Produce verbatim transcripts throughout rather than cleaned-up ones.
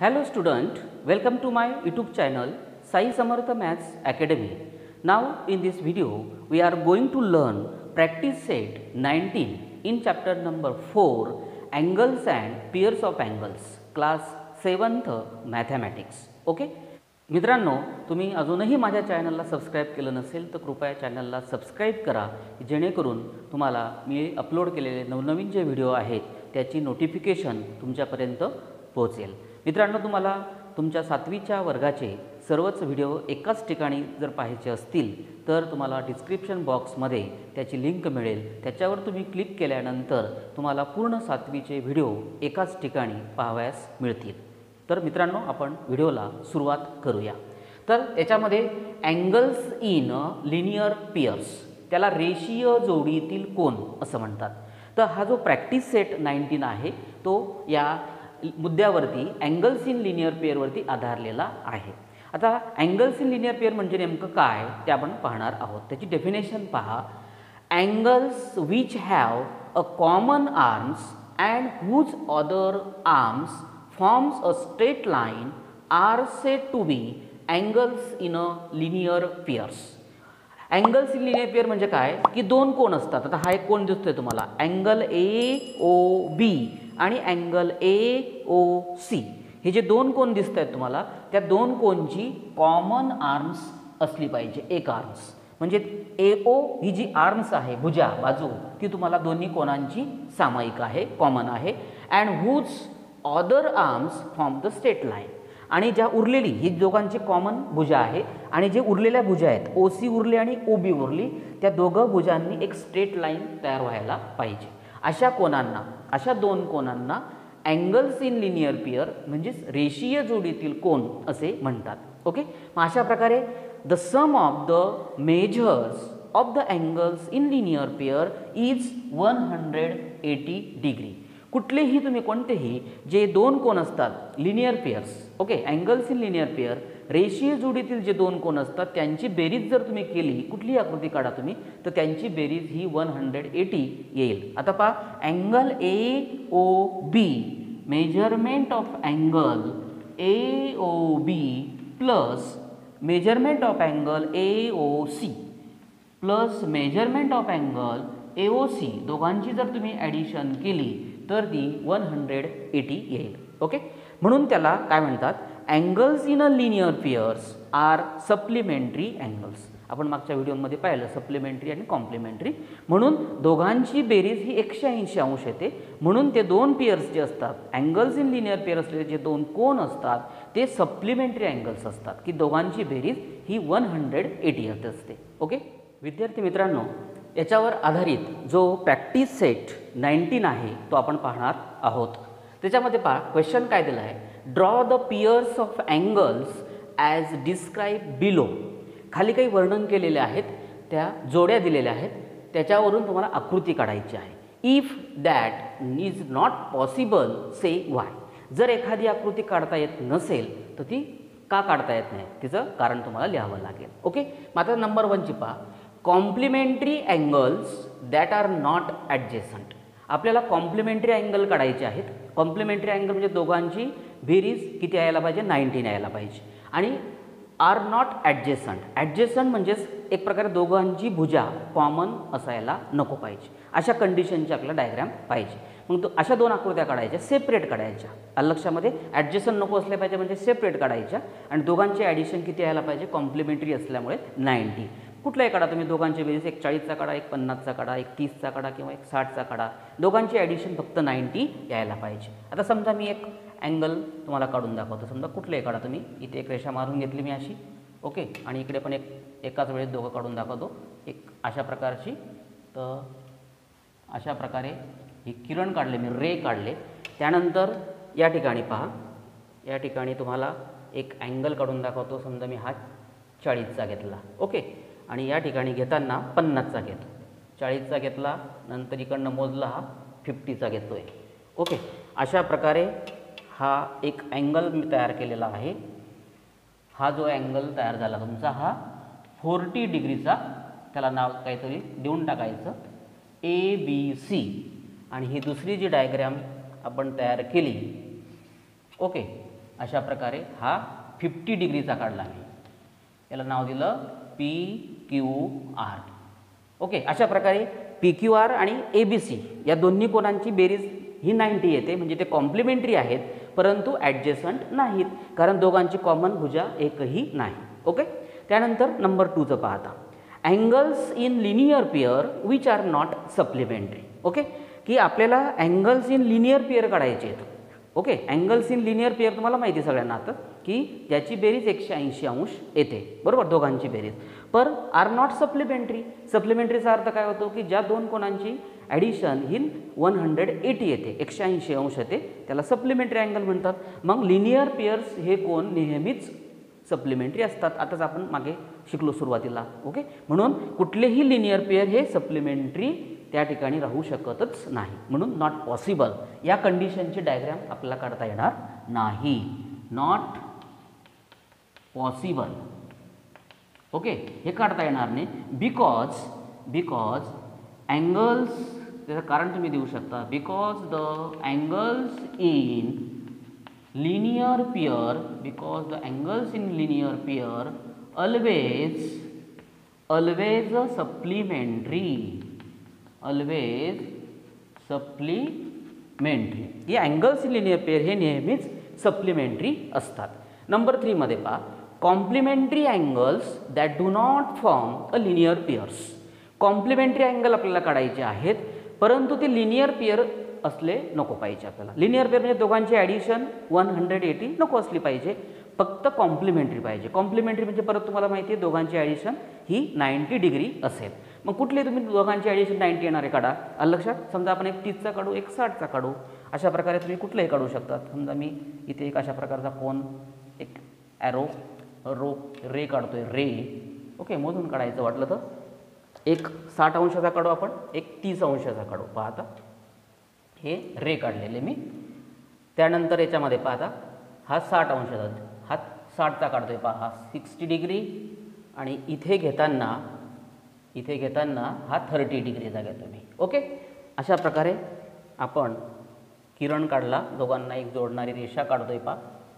Hello student, welcome to my YouTube channel Sai Samartha Maths Academy. Now in this video we are going to learn practice set nineteen in chapter number four angles and pairs of angles class seventh mathematics. Okay? मित्रांनो, तुम्ही अजूनही माझ्या चॅनलला subscribe केलं नसेल तर कृपया चॅनलला सबस्क्राइब करा जेणेकरून तुम्हाला मी अपलोड केलेले नवनवीन जे व्हिडिओ आहेत त्याची नोटिफिकेशन तुमच्यापर्यंत पोहोचेल. मित्रांनो, तुम्हाला तुमच्या सातवीच्या वर्गाचे सर्वच व्हिडिओ एकाच ठिकाणी जर पाहायचे असतील तर तुम्हाला डिस्क्रिप्शन बॉक्समध्ये त्याची लिंक मिळेल. त्याच्यावर तुम्ही क्लिक केल्यानंतर तुम्हाला पूर्ण सातवीचे व्हिडिओ एकाच ठिकाणी पाहावयास मिळतील. तर मित्रांनो, आपण व्हिडिओला सुरुवात करूया. तर याच्यामध्ये अँगल्स इन लिनियर पेयर्स, त्याला रेषीय जोडीतील कोन असं म्हणतात. तर हा जो प्रॅक्टिस सेट नाईन्टीन आहे तो या मुद्द्यावरती अँगल्स इन लिनियर पेअरवरती आधारलेला आहे. आता अँगल्स इन लिनियर पेअर म्हणजे नेमकं काय ते आपण पाहणार आहोत. त्याची डेफिनेशन पहा. Angles which have a common arms and whose other arms forms a straight line are said to be angles in a linear pairs. Angles in linear pair म्हणजे काय की दोन कोन असतात. आता हा एक कोन दिसतोय तुम्हाला, अँगल ए ओ बी आणि अँगल ए ओ सी. हे जे दोन कोन दिसत आहेत तुम्हाला त्या दोन कोनची कॉमन आर्म्स असली पाहिजे. एक आर्म्स म्हणजे ए ओ ही जी आर्म्स आहे भुजा बाजू ती तुम्हाला दोन्ही कोनांची सामायिक आहे, कॉमन आहे. And whose other arms form the straight line, आणि ज्या उरलेली ही दोघांची कॉमन भुजा आहे आणि जे उरलेल्या भुजा आहेत ओ सी उरली आणि ओ बी उरली त्या दोघं भुजांनी एक स्ट्रेट लाईन तयार व्हायला पाहिजे. अशा कोनांना, अशा दोन कोनांना अँगल्स इन लिनियर पेअर म्हणजेच रेषीय जोडीतील कोन असे म्हणतात. ओके, मग अशा प्रकारे the sum of the measures of the angles in linear pair is one hundred eighty degree. कुठलेही तुम्ही कोणतेही जे दोन कोन असतात linear pairs, okay, angles in linear pair रेषीय जोडीतील जे दोन कोन असतात त्यांची बेरीज जर तुम्ही केली, कुठलीही आकृती काढा तुम्ही, तर त्यांची बेरीज ही वन हंड्रेड एटी येईल. आता पहा, angle A O B, measurement of angle A O B plus measurement of angle A O C plus measurement of angle A O C दोघांची जर तुम्ही ॲडिशन केली तर ती वन हंड्रेड एटी येईल. ओके, म्हणून त्याला काय म्हणतात, angles in a linear pairs are supplementary angles. आपण मागच्या व्हिडिओमध्ये पाहिलं सप्लिमेंटरी आणि कॉम्प्लिमेंटरी. म्हणून दोघांची बेरीज ही एकशे ऐंशी अंश येते. म्हणून ते दोन पेअर्स जे असतात अँगल्स इन लिनियर पेअर असलेले जे दोन कोन असतात ते सप्लिमेंटरी अँगल्स असतात की दोघांची बेरीज ही वन हंड्रेड एटी येत असते. ओके विद्यार्थी मित्रांनो, याच्यावर आधारित जो प्रॅक्टिस सेट नाईन्टीन आहे तो आपण पाहणार आहोत. त्याच्यामध्ये पहा, क्वेश्चन काय दिला आहे, draw the pairs of angles as describe below. खाली काही वर्णन केलेले आहेत, त्या जोड्या दिलेल्या आहेत, त्याच्यावरून तुम्हाला आकृती काढायची आहे. If that is not possible say why. जर एखादी आकृती काढता येत नसेल तर ती का काढता येत नाही तिचं कारण तुम्हाला लिहावं लागेल. ओके, मग आता नंबर वनची पहा, complementary angles that are not adjacent. आपल्याला कॉम्प्लिमेंटरी अँगल काढायचे आहेत. कॉम्प्लिमेंटरी अँगल म्हणजे दोघांची बेरीज किती यायला पाहिजे, नाईन्टीन यायला पाहिजे. आणि आर नॉट ॲडजेसंट, ॲडजेसंट म्हणजेच एक प्रकारे दोघांची भुजा कॉमन असायला नको पाहिजे. अशा कंडिशनची आपल्याला डायग्राम पाहिजे. मग तो अशा दोन आकृत्या काढायच्या, सेपरेट काढायच्या. लक्षामध्ये ॲडजेसंट नको असल्या पाहिजे म्हणजे सेपरेट काढायच्या. आणि दोघांची ॲडिशन किती यायला पाहिजे, कॉम्प्लिमेंटरी असल्यामुळे नाईन्टी. कुठलाही काढा तुम्ही, दोघांची बेरीज एक चाळीसचा काढा, एक पन्नासचा काढा, एक तीसचा काढा किंवा एक साठचा काढा, दोघांची ॲडिशन फक्त नाईन्टी यायला पाहिजे. आता समजा मी एक अँगल तुम्हाला काढून दाखवतो. समजा कुठलेही काढा तुम्ही, इथे एक रेषा मारून घेतली मी अशी, ओके, आणि इकडे पण एक एकाच वेळेस दोघं काढून दाखवतो एक अशा प्रकारची. तर अशा प्रकारे ही किरण काढले मी, रे काढले. त्यानंतर या ठिकाणी पहा, या ठिकाणी तुम्हाला एक अँगल काढून दाखवतो. समजा मी हा चाळीसचा घेतला, ओके, आणि या ठिकाणी घेताना पन्नासचा घेतो. चाळीसचा घेतला, नंतर इकडनं मोजला हा फिफ्टीचा घेतो आहे. ओके, अशा प्रकारे हा एक अँगल मी तयार केलेला आहे. हा जो अँगल तयार झाला तुमचा हा फोर्टी डिग्रीचा, त्याला नाव काहीतरी देऊन टाकायचं ए बी सी. आणि ही दुसरी जी डायग्राम आपण तयार केली, ओके, अशा प्रकारे हा फिफ्टी डिग्रीचा काढला मी, याला नाव दिलं पी क्यू आर. ओके, अशा प्रकारे पी क्यू आर आणि ए बी सी या दोन्ही कोणांची बेरीज ही नाईंटी येते, म्हणजे ते कॉम्प्लिमेंटरी आहेत परंतु ॲडजेसंट नाहीत, कारण दोघांची कॉमन भुजा एकही नाही. ओके, त्यानंतर नंबर टूचं पाहता, angles in linear pair which are not supplementary. Okay, की आपल्याला अँगल्स इन लिनियर पेअर काढायचे आहेत. Okay, angles in linear pair तुम्हाला माहिती आहे सगळ्यांना आता, की ज्याची बेरीज एकशे ऐंशी अंश येते, बरोबर, दोघांची बेरीज, पर आर नॉट सप्लिमेंटरी. सप्लिमेंटरीचा अर्थ काय होतो, की ज्या दोन कोणांची ॲडिशन ही वन हंड्रेड एटी येते, एकशे ऐंशी अंश येते, त्याला सप्लिमेंटरी अँगल म्हणतात. मग लिनियर पेअर्स हे कोण नेहमीच सप्लिमेंटरी असतात, आताच आपण मागे शिकलो सुरुवातीला. ओके, म्हणून कुठलेही लिनियर पेअर हे सप्लिमेंटरी त्या ठिकाणी राहू शकतच नाही, म्हणून नॉट पॉसिबल. या कंडिशनची डायग्राम आपल्याला काढता येणार नाही, नॉट पॉसिबल. ओके, हे काढता येणार नाही बिकॉज बिकॉज अँगल्स, त्याचं कारण तुम्ही देऊ शकता, because the angles in linear pair because the angles in linear pair always always supplementary always supplementary. हे अँगल्स इन लिनियर पेअर हे नेहमीच सप्लिमेंटरी असतात. नंबर थ्रीमध्ये पहा, complementary angles that do not form a linear pairs. Complementary angle आपल्याला काढायचे आहेत परंतु ते लिनियर पेअर असले नको पाहिजे आपल्याला. लिनियर पेअर म्हणजे दोघांची ॲडिशन वन हंड्रेड एटी नको असली पाहिजे, फक्त कॉम्प्लिमेंटरी पाहिजे. कॉम्प्लिमेंटरी म्हणजे परत तुम्हाला माहिती आहे दोघांची ॲडिशन ही नाईंटी डिग्री असेल. मग कुठले तुम्ही दोघांची ॲडिशन नाईंटी येणारे काढा, आलं लक्षात. समजा आपण एक तीसचा काढू, एक साठचा काढू, अशा प्रकारे तुम्ही कुठलंही काढू शकतात. समजा मी इथे एक अशा प्रकारचा कोन, एक ॲरो रो रे काढतोय, रे. ओके, मोजून काढायचं वाटलं तर एक साठ अंशाचा काढू आपण, एक तीस अंशाचा काढू. पाहता हे रे काढलेले मी. त्यानंतर याच्यामध्ये पाहता हा साठ अंशाचा, हा साठचा काढतोय, पहा हा सिक्स्टी डिग्री, आणि इथे घेताना इथे घेताना हा थर्टी डिग्रीचा घेतो मी. ओके, अशा प्रकारे आपण किरण काढला, दोघांना एक जोडणारी रेषा काढतोय, पहा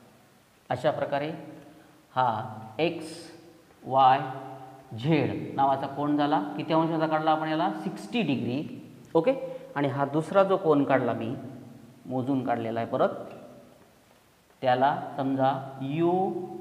अशा प्रकारे हा एक्स वाय झेड नावाचा कोन झाला. किती अंशाचा काढला आपण याला, सिक्स्टी डिग्री. ओके, आणि हा दुसरा जो कोन काढला मी मोजून काढलेला आहे परत, त्याला समजा यू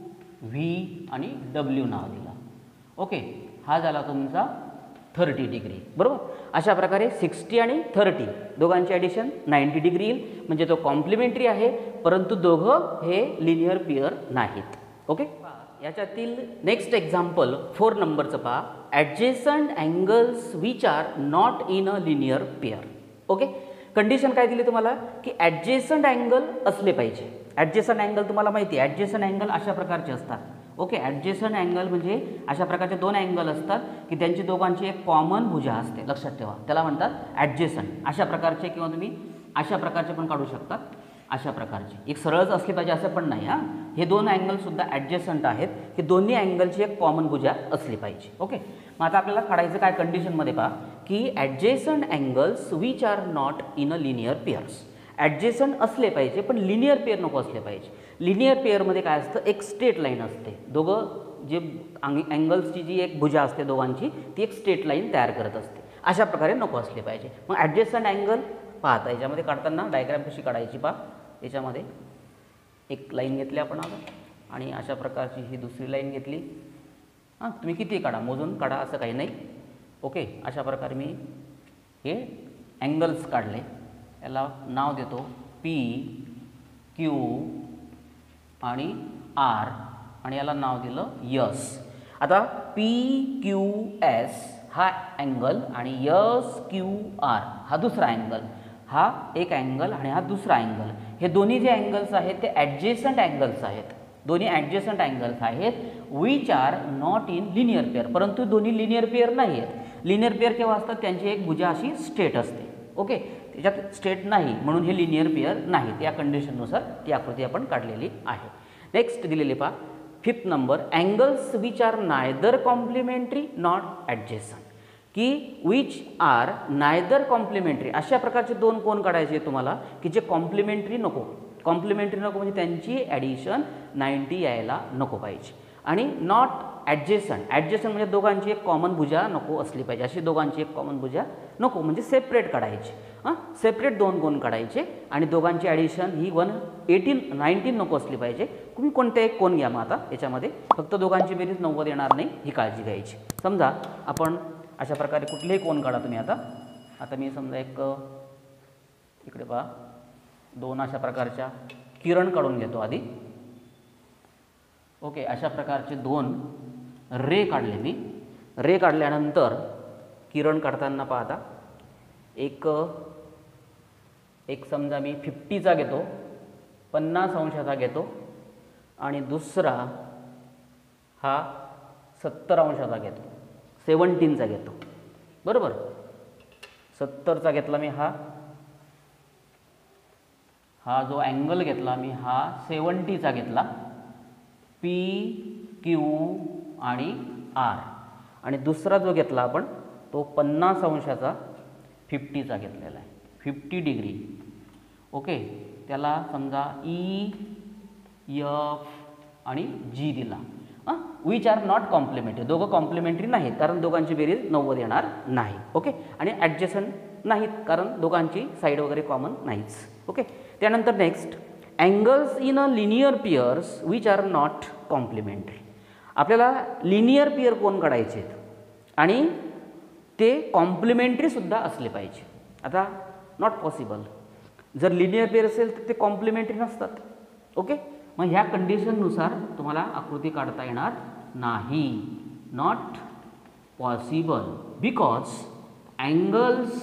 व्ही आणि डब्ल्यू नाव दिलं. ओके, हा झाला तुमचा थर्टी डिग्री, बरोबर. अशा प्रकारे सिक्स्टी आणि थर्टी दोघांची ॲडिशन नाईंटी डिग्री येईल, म्हणजे तो कॉम्प्लिमेंटरी आहे परंतु दोघं हे लिनियर पेअर नाहीत. ओके, याच्यातील नेक्स्ट एक्झाम्पल फोर नंबरचं पहा, adjacent angles which are not in a linear pair. Okay, condition काय दिली तुम्हाला, की ॲडजेसंट अँगल असले पाहिजे. ॲडजेसंट अँगल तुम्हाला माहिती आहे, ॲडजेसंट अँगल अशा प्रकारचे असतात. ओके, ॲडजेसंट अँगल म्हणजे अशा प्रकारचे दोन अँगल असतात की त्यांची दोघांची एक कॉमन भुजा असते, लक्षात ठेवा, त्याला म्हणतात ॲडजेसंट. अशा प्रकारचे किंवा तुम्ही अशा प्रकारचे पण काढू शकतात, अशा प्रकारचे. एक सरळच असले पाहिजे असं पण नाही. हां, हे दोन अँगलसुद्धा ॲडजेसंट आहेत, की दोन्ही अँगलची एक कॉमन भुजा असली पाहिजे. ओके, मग आता आपल्याला काढायचं काय कंडिशनमध्ये पहा, की adjacent angles which are not in a linear pairs. Adjacent असले पाहिजे पण लिनियर पेअर नको असले पाहिजे. लिनियर पेअरमध्ये काय असतं, एक स्ट्रेट लाईन असते, दोघं जे अँगल्सची जी एक भुजा असते दोघांची ती एक स्ट्रेट लाईन तयार करत असते, अशा प्रकारे नको असले पाहिजे. मग ॲडजेसंट अँगल पाहता याच्यामध्ये काढताना डायग्राम कशी काढायची पहा. याच्यामध्ये एक लाईन घेतली आपण आता, आणि अशा प्रकारची ही दुसरी लाईन घेतली. हां, तुम्ही किती काढा, मोजून काढा, असं काही नाही. ओके, अशा प्रकारे मी हे अँगल्स काढले, याला नाव देतो पी क्यू आणि आर, आणि याला नाव दिलं यस. आता पी क्यू एस हा अँगल आणि यस क्यू आर हा दुसरा अँगल, हा एक अँगल आणि हा दुसरा अँगल, हे दोन्ही जे अँगल्स आहेत ते ॲडजेसंट अँगल्स आहेत. दोन्ही ॲडजेसंट अँगल्स आहेत which are not in linear pair, परंतु दोन्ही लिनियर पेअर नाही आहेत. लिनियर पेअर केव्हा असतात, त्यांची एक भुजा अशी स्ट्रेट असते. ओके, त्याच्यात स्ट्रेट नाही म्हणून हे लिनियर पेअर नाहीत. या कंडिशननुसार ती आकृती आपण काढलेली आहे. नेक्स्ट दिलेले पहा fifth number, angles which are neither complementary not adjacent, की विच आर नायदर कॉम्प्लिमेंटरी. अशा प्रकारचे दोन कोन काढायचे तुम्हाला की जे कॉम्प्लिमेंटरी नको. कॉम्प्लिमेंटरी नको म्हणजे त्यांची ॲडिशन नाईंटी यायला नको पाहिजे. आणि नॉट ॲडजेसंट, ॲडजेसंट म्हणजे दोघांची एक कॉमन भुजा नको असली पाहिजे. अशी दोघांची एक कॉमन भुजा नको म्हणजे सेपरेट काढायची. हां, सेपरेट दोन कोण काढायचे आणि दोघांची ॲडिशन ही वन एटीन नाईन्टीन नको असली पाहिजे. तुम्ही कोणते एक कोण घ्या मग आता याच्यामध्ये, फक्त दोघांची बेरीज नव्वद येणार नाही ही काळजी घ्यायची. समजा आपण अशा प्रकारे कुठलेही कोण काढा तुम्ही. आता आता मी समजा एक इकडे पहा दोन अशा प्रकारच्या किरण काढून घेतो आधी. ओके, अशा प्रकारचे दोन रे काढले मी. रे काढल्यानंतर किरण काढताना पाहता एक एक समजा मी फिफ्टीचा घेतो, पन्नास अंशाचा घेतो आणि दुसरा हा सत्तर अंशाचा घेतो, सेवन्टीनचा घेतो. बरोबर, सत्तरचा घेतला मी हा हा जो अँगल घेतला मी हा सेवन्टीचा घेतला, पी क्यू आणि आर. आणि दुसरा जो घेतला आपण तो पन्नास अंशाचा फिफ्टीचा घेतलेला आहे, फिफ्टी डिग्री. ओके, त्याला समजा ई एफ आणि जी दिला. हां, विच आर नॉट कॉम्प्लिमेंटरी, दोघं कॉम्प्लिमेंटरी नाहीत कारण दोघांची बेरीज नव्वद येणार नाही. ओके, आणि ॲडजेसंट नाहीत कारण दोघांची साईड वगैरे कॉमन नाहीच. ओके, त्यानंतर next angles in a linear pairs which are not complementary. आपल्याला लिनियर पियर कोण काढायचे आहेत आणि ते कॉम्प्लिमेंटरीसुद्धा असले पाहिजे. आता नॉट पॉसिबल, जर लिनियर पेअर असेल तर ते कॉम्प्लिमेंटरी नसतात. ओके, मग ह्या कंडिशननुसार तुम्हाला आकृती काढता येणार नाही. Not possible because angles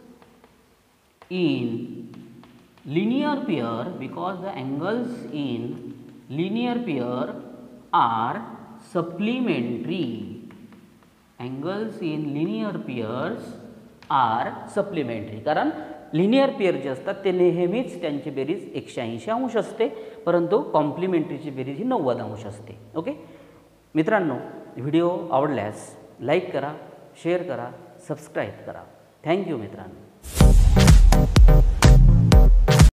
in linear pair because the angles in linear pair are supplementary. Angles in linear pairs are supplementary कारण लिनियर पेअर जे असतात ते नेहमीच त्यांची बेरीज एकशे ऐंशी अंश असते, परंतु कॉम्प्लिमेंटरीची बेरीज ही नव्वद अंश असते. ओके मित्रांनो, व्हिडिओ आवडल्यास लाईक करा, शेअर करा, सबस्क्राईब करा. थँक्यू मित्रांनो.